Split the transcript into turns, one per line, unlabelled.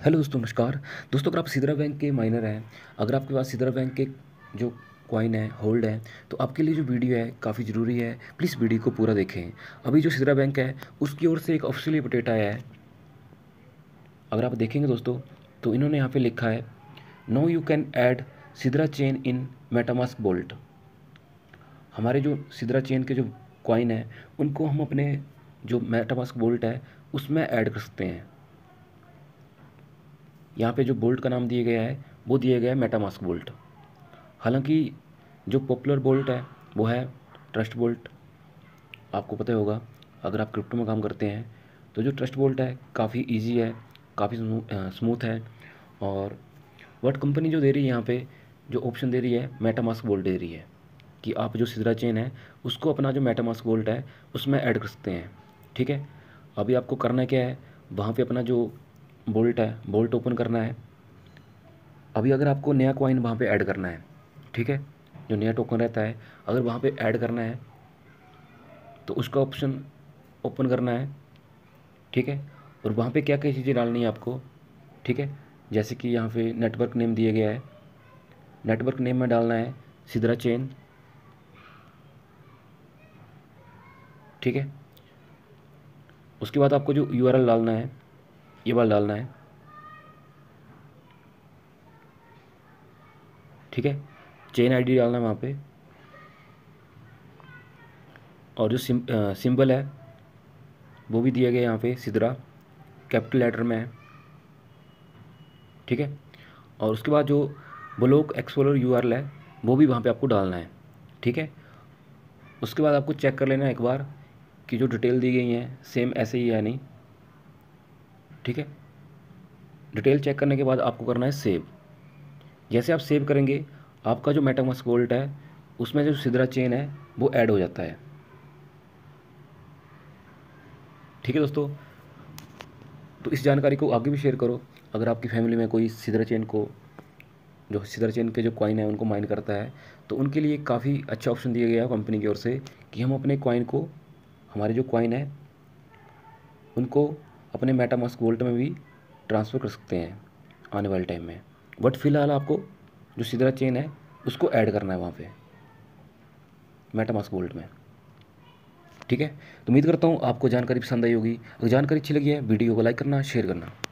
Hello दोस्तों, नमस्कार। दोस्तों, अगर आप सिद्रा बैंक के माइनर हैं, अगर आपके पास सिद्रा बैंक के जो कॉइन है, होल्ड है, तो आपके लिए जो वीडियो है काफ़ी ज़रूरी है। प्लीज़ वीडियो को पूरा देखें। अभी जो सिद्रा बैंक है उसकी ओर से एक ऑफिशियली अपडेट आया है। अगर आप देखेंगे दोस्तों, तो इन्होंने यहाँ पे लिखा है, no you can add Sidra chain in MetaMask बोल्ट। हमारे जो सिद्रा चेन के जो कॉइन है उनको हम अपने जो मेटामास्क बोल्ट है उसमें ऐड कर सकते हैं। यहाँ पे जो बोल्ट का नाम दिया गया है वो दिया गया है मेटामास्क बोल्ट। हालांकि जो पॉपुलर बोल्ट है वो है ट्रस्ट बोल्ट। आपको पता ही होगा, अगर आप क्रिप्टो में काम करते हैं तो जो ट्रस्ट बोल्ट है काफ़ी इजी है, काफ़ी स्मूथ है। और वर्ट कंपनी जो दे रही है यहाँ पे, जो ऑप्शन दे रही है, मेटामास्क बोल्ट दे रही है कि आप जो सिद्रा चेन है उसको अपना जो मेटामास्क बोल्ट है उसमें ऐड कर सकते हैं। ठीक है, अभी आपको करना क्या है, वहाँ पे अपना जो बोल्ट है बोल्ट ओपन करना है। अभी अगर आपको नया कॉइन वहाँ पे ऐड करना है, ठीक है, जो नया टोकन रहता है अगर वहाँ पे ऐड करना है तो उसका ऑप्शन ओपन करना है। ठीक है, और वहाँ पे क्या क्या चीज़ें डालनी है आपको। ठीक है, जैसे कि यहाँ पे नेटवर्क नेम दिया गया है, नेटवर्क नेम में डालना है सिद्रा चेन। ठीक है, उसके बाद आपको जो यूआरएल डालना है ये वाला डालना है। ठीक है, चेन आईडी डालना है वहाँ पे, और जो सिंबल है वो भी दिया गया यहाँ पे सिद्रा कैपिटल लेटर में है। ठीक है, और उसके बाद जो ब्लॉक एक्सप्लोरर यूआरएल है वो भी वहाँ पे आपको डालना है। ठीक है, उसके बाद आपको चेक कर लेना है एक बार कि जो डिटेल दी गई हैं सेम ऐसे ही है या नहीं। ठीक है, डिटेल चेक करने के बाद आपको करना है सेव। जैसे आप सेव करेंगे आपका जो मेटामास्क वॉलेट है उसमें जो सिद्रा चेन है वो ऐड हो जाता है। ठीक है दोस्तों, तो इस जानकारी को आगे भी शेयर करो। अगर आपकी फैमिली में कोई सिद्रा चेन को, जो सिद्रा चेन के जो कॉइन है उनको माइन करता है, तो उनके लिए काफ़ी अच्छा ऑप्शन दिया गया है कंपनी की ओर से कि हम अपने कॉइन को, हमारे जो कॉइन है उनको अपने मेटामास्क वॉलेट में भी ट्रांसफ़र कर सकते हैं आने वाले टाइम में। बट फ़िलहाल आपको जो सिद्रा चेन है उसको ऐड करना है वहाँ पे मेटामास्क वॉलेट में। ठीक है, तो उम्मीद करता हूँ आपको जानकारी पसंद आई होगी। अगर जानकारी अच्छी लगी है वीडियो को लाइक करना, शेयर करना।